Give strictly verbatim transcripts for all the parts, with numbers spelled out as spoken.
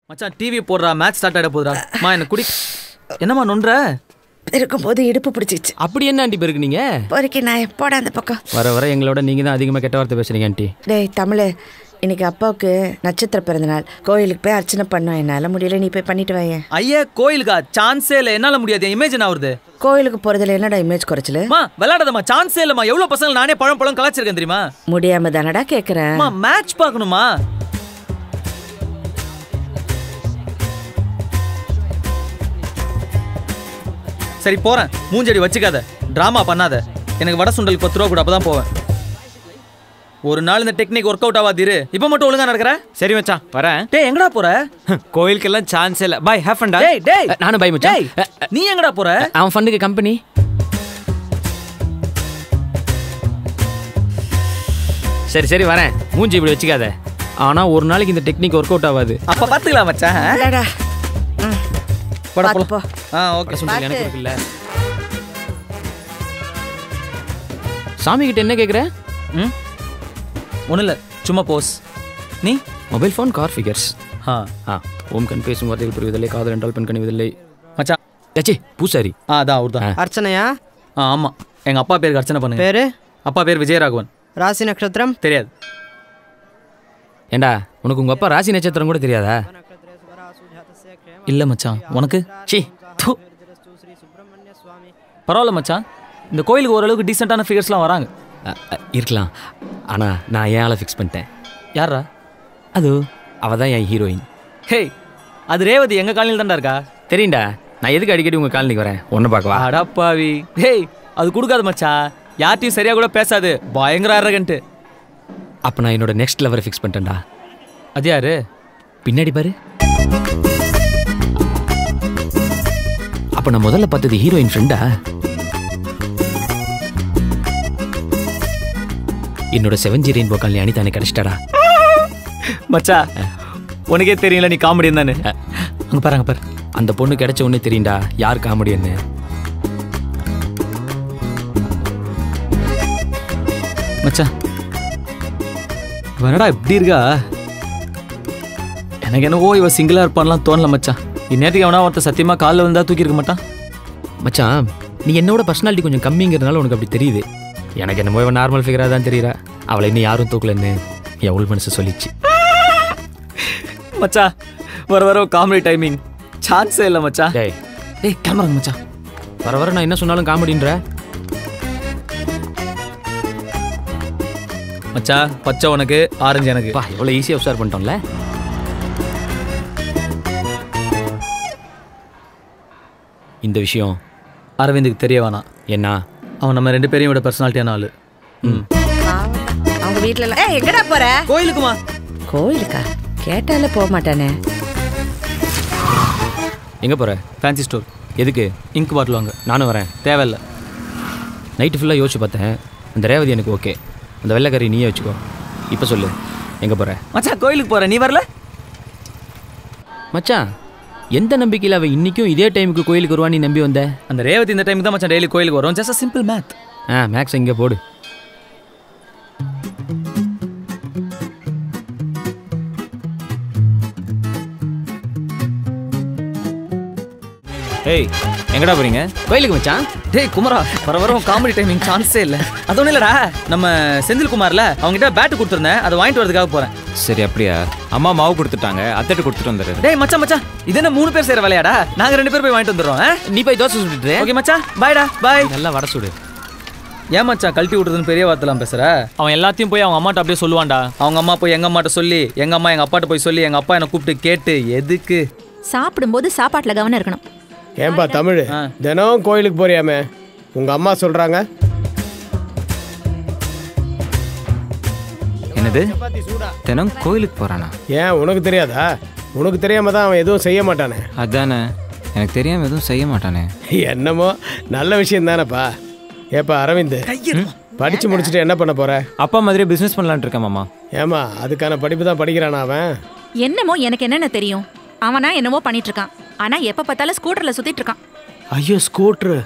மச்சான் டிவி போடுறா match start ஆயிட போகுதுடா. மா என்ன குடி. என்னம்மா நொன்ற? இருக்கும்போது இடுப்பு பிடிச்சிச்சு. அப்படி என்ன ஆண்டி பேருக்கு நீங்க? பொறுக்கி நான் எப்போட அந்த பக்கம். வர வர எங்களோட நீங்க தான் அதிகமாக கெட்ட வார்த்தை பேசுறீங்க ஆண்டி. டேய் தமிழ், இன்னைக்கு அப்பாவுக்கு நட்சத்திர பிறந்தநாள். கோயிலுக்கு போய் அர்ச்சனை பண்ணோம். என்னால் முடியல, நீ போய் பண்ணிட்டு வாங்க. ஐயா கோயிலுக்கா? சான்ஸே இல்லை, என்னால் முடியாது. இமேஜ் என்ன வருது? கோயிலுக்கு போறதுல என்னடா இமேஜ் குறைச்சல? மா விளையாடாதம்மா, சான்ஸே இல்லைம்மா. எவ்வளோ பசங்க நானே பழம் பழம் கலாச்சிருக்கேன் தெரியுமா? முடியாம தானடா கேட்குறேன். மேட்ச் பார்க்கணுமா? சரி போறேன். மூஞ்சடி வச்சுக்காத, டிராமா பண்ணாத. எனக்கு வடை சுண்டல் பத்து ரூபா கூட, அப்பதான் போவேன். ஒரு நாள் இந்த டெக்னிக் ஒர்க் அவுட் ஆகாது. இரு, இப்போ மட்டும் ஒழுங்கா நடக்கிற. சரி மச்சான் வரேன். டேய் எங்கடா போற? கோயிலுக்கெல்லாம் சான்ஸ் இல்ல. பை ஹேவ் ஃபன் டா. டேய் டேய் நானும் பை மச்சான். நீ எங்கடா போற? அவன் ஃபன்னுக்கு கம்பெனி. சரி சரி வரேன். மூஞ்சி இப்படி வச்சுக்காத. ஆனா ஒரு நாளைக்கு இந்த டெக்னிக் ஒர்க் அவுட் ஆகாது. அப்ப பாத்துக்கலாம் மச்சான். அடடா போடா போ. போ. ஆ ஓகே சுண்டல் எனக்கு இருக்குல்ல. சாமி கிட்ட என்ன கேக்குற? ம் ஒன்றும் இல்லை, சும்மா போஸ். நீ மொபைல் ஃபோன் கார் ஃபிகர்ஸ். ஆ ஆ ஓம் கண் பேசும் வார்த்தைகள் புரிவதில்லை, காதல் என்றால் பெண் கணிவதில்லை. மச்சான் ஏச்சி பூசாரி. ஆ அதான் அவர் தான். அர்ச்சனையா? ஆ ஆமாம், எங்கள் அப்பா பேருக்கு அர்ச்சனை பண்ணுங்க. பேரு? அப்பா பேர் விஜயராகவன். ராசி நட்சத்திரம்? தெரியாது. ஏண்டா உனக்கு உங்கள் அப்பா ராசி நட்சத்திரம் கூட தெரியாதா? இல்லை மச்சான். உனக்கு? சி பரவாயில்ல மச்சான், இந்த கோயிலுக்கு ஓரளவுக்கு டீசெண்டான ஃபிகர்ஸ்லாம் வராங்க. இருக்கலாம். ஆனால் நான் ஏன் ஆளை ஃபிக்ஸ் பண்ணிட்டேன். யாரா அது? அவள் தான் என் ஹீரோயின். ஹே, அது ரேவதி எங்கள் காலனியில் தான்டா இருக்கா. தெரியும்டா. நான் எதுக்கு அடிக்கடி உங்கள் காலனிக்கு வரேன்? ஒன்று பார்க்கவா? அடாப்பாவி. ஹேய், அது கொடுக்காது மச்சான். யார்ட்டையும் சரியாக கூட பேசாது, பயங்கர அரகன்ட்டு. அப்போ நான் என்னோட நெக்ஸ்ட் லெவரை ஃபிக்ஸ் பண்ணிட்டேன்டா. அது யாரு? பின்னாடி பாரு. அப்போ நான் முதல்ல பார்த்தது ஹீரோயின் ஃப்ரெண்டா? என்னோட செவன் ஜி ரெயின்போ காலனி அனிதானே கிடைச்சிட்டாடா. மச்சா உனக்கே தெரியல நீ காமெடியன் தானே. அங்கே பாருங்க பாரு, அந்த பொண்ணு கிடைச்ச ஒன்னே தெரியும்டா யார் காமெடியன்னு. மச்சா வேணடா இப்படி இருக்கா? எனக்கு என்னவோ இவ சிங்கிளாக இருப்பான்லாம் தோணல மச்சான். இந்நேரத்துக்கு அவனா ஒருத்தர் சத்தியமாக காலில் வந்தா தூக்கி இருக்க மாட்டான். மச்சான் நீ என்னோட பர்சனாலிட்டி கொஞ்சம் கம்மிங்கிறதுனால உனக்கு அப்படி தெரியுது. எனக்கு என்னமோ இவன் நார்மல் ஃபிகராக தான் தெரியுறா. அவளை இன்னும் யாரும் தூக்கலன்னு என் உள் மனசு சொல்லிச்சு. மச்சா வர வர காமெடி டைமிங் சான்ஸே இல்லை மச்சா. டேய் டேய் கிளம்புறாங்க மச்சா. வர வர நான் என்ன சொன்னாலும் காமெடின்ற. மச்சா பச்சை உனக்கு, ஆரஞ்சு எனக்கு. பா எவ்வளோ ஈஸியாக அப்சர்வ் பண்ணிட்டோம்ல. இந்த விஷயம் அரவிந்துக்கு தெரிய வேணாம். என்ன? அவன் நம்ம ரெண்டு பேரையும் விட பர்சனாலிட்டியான ஆளு. ம் அவங்க வீட்டில் ஏ எங்கடா போற? கோயிலுக்குமா? கோயிலுக்கா? கேட்டாலே போக மாட்டானே. எங்கே போகிற? Fancy store. எதுக்கு? இங்க் பாட்டில் வாங்க. நானும் வரேன். தேவையில்லை. நைட்டு ஃபுல்லாக யோசிச்சு பார்த்தேன். அந்த ரேவதி எனக்கு ஓகே. அந்த வெள்ளைக்கறி நீயே வச்சுக்கோ. இப்போ சொல்லு எங்கே போகிற? மச்சான் கோயிலுக்கு போகிறேன், நீ வரல? மச்சான் எந்த நம்பிக்கையில் அவன் இன்றைக்கும் இதே டைமுக்கு கோயிலுக்கு வருவான் நீ நம்பி வந்த? அந்த ரேவதி இந்த டைமுக்கு தான் மச்சான் டெய்லி கோயிலுக்கு வரும். Just simple math. ஆ மேக்ஸ் இங்கே போடு. ஏய் எங்கடா போறீங்க? கோயிலுக்கு மச்சான். டேய் குமரா, வர வர காமெடி டைமிங் சான்ஸே இல்லை. அது ஒன்றும் இல்லைடா, நம்ம செந்தில் குமார்ல அவங்ககிட்ட பேட்டு கொடுத்துருந்தேன், அதை வாங்கிட்டு வரதுக்காக போகிறேன். சரி அப்படியா? அம்மா மாவு கொடுத்துட்டாங்க, அத்தட்டு கொடுத்துட்டு வந்துடுறேன். டேய் மச்சான் மச்சான், இது என்ன மூணு பேர் செய்கிற வேலையாடா? நாங்கள் ரெண்டு பேர் போய் வாங்கிட்டு வந்துடுறோம். நீ போய் தோசை சுட்டுட்டு. ஓகே மச்சான், பாய்டா பாய். நல்லா வடை சுடு. ஏன் மச்சான் கழட்டி விட்டுறதுன்னு பெரிய வார்த்தைலாம் பேசுற? அவன் எல்லாத்தையும் போய் அவங்க அம்மாட்ட அப்படியே சொல்லுவான்டா. அவங்க அம்மா போய் எங்கள் அம்மாட்ட சொல்லி, எங்கள் அம்மா எங்கள் அப்பாட்ட போய் சொல்லி, எங்கள் அப்பா என்னை கூப்பிட்டு கேட்டு எதுக்கு? சாப்பிடும்போது சாப்பாட்டில் கவனம் இருக்கணும். ஏன்பா தமிழ், தினம் கோயிலுக்கு போறியாமே, உங்க அம்மா சொல்றாங்க? என்னது தினம் கோயிலுக்கு போறானா? ஏன் உனக்கு தெரியாதா? உனக்கு தெரியாம தான் அவன் எதுவும் செய்ய மாட்டானே. அதானே, எனக்கு தெரியாம எதுவும் செய்ய மாட்டானே. என்னமோ நல்ல விஷயம் தானேப்பா. ஏப்பா அரவிந்த், படிச்சு முடிச்சுட்டு என்ன பண்ண போற? அப்பா மாதிரி பிசினஸ் பண்ணலான்னு இருக்கேன் மாமா. ஏமா அதுக்கான படிப்பு தான் படிக்கிறானா அவன்? என்னமோ எனக்கு என்னென்ன தெரியும். அவனா என்னமோ பண்ணிட்டு இருக்கான். ஆனா எப்ப பார்த்தாலும் ஸ்கூட்டர்ல சுத்திட்டு இருக்கான். ஐயோ ஸ்கூட்டர்,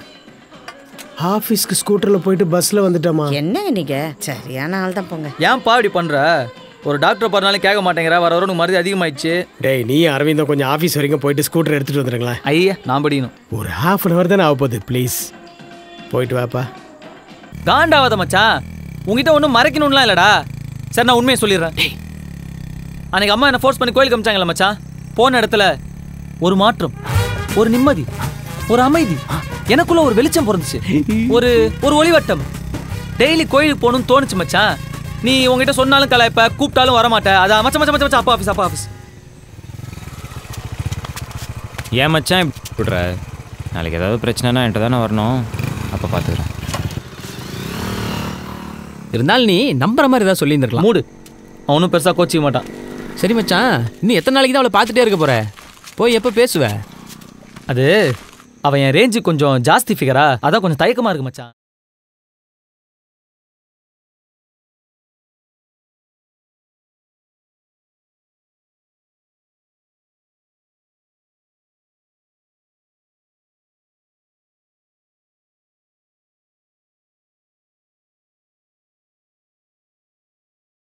ஆஃபீஸ்க்கு ஸ்கூட்டர்ல போயிட்டு பஸ்ல வந்துட்டோமா? என்ன நீங்க சரியான ஆள் தான் போங்க. ஏன் பா இப்படி பண்ற? ஒரு டாக்டர் போறனாலும் கேட்க மாட்டேங்கிற, வர வர உனக்கு மருந்து அதிகமாயிடுச்சு. டேய் நீ அரவிந்தம் கொஞ்சம் ஆஃபீஸ் வரைக்கும் போயிட்டு ஸ்கூட்டர் எடுத்துகிட்டு வந்துடுங்களேன். ஐயா நான் படிக்கணும். ஒரு ஹாஃப் அன் ஹவர் தானே ஆக போகுது, ப்ளீஸ் போயிட்டு வாப்பா. காண்டாவாத மச்சான், உங்ககிட்ட ஒன்றும் மறைக்கணும்லாம் இல்லைடா. சரி நான் உண்மையை சொல்லிடுறேன். அன்னைக்கு அம்மா என்ன ஃபோர்ஸ் பண்ணி கோயிலுக்கு அமிச்சாங்களா மச்சான், போன இடத்துல ஒரு மாற்றம், ஒரு நிம்மதி, ஒரு அமைதி, எனக்குள்ள ஒரு வெளிச்சம் பிறந்துச்சு, ஒரு ஒரு ஒளிவட்டம். டெய்லி கோயிலுக்கு போகணும்னு தோணுச்சு மச்சான். நீ உங்ககிட்ட சொன்னாலும் கலாய்ப்ப, கூப்பிட்டாலும் வரமாட்டேன். அதான் மச்சா மச்சா மச்சா அப்பா ஆஃபீஸ் அப்பா ஆஃபீஸ். ஏன் மச்சான் இப்படி விடுற? நாளைக்கு ஏதாவது பிரச்சனைனா என்கிட்ட தானே வரணும், அப்போ பார்த்துக்கிறேன். இருந்தாலும் நீ நம்புற மாதிரி ஏதாவது சொல்லியிருந்துருக்கலாம். மூடு, அவனும் பெருசாக கோச்சிக்க மாட்டான். சரி மச்சான், இன்னும் எத்தனை நாளைக்கு தான் அவளை பார்த்துட்டே இருக்க போற? போய் எப்போ பேசுவ? அது அவன் என் ரேஞ்சு கொஞ்சம் ஜாஸ்தி ஃபிகரா, அதான் கொஞ்சம் தயக்கமாக இருக்கு மச்சான்.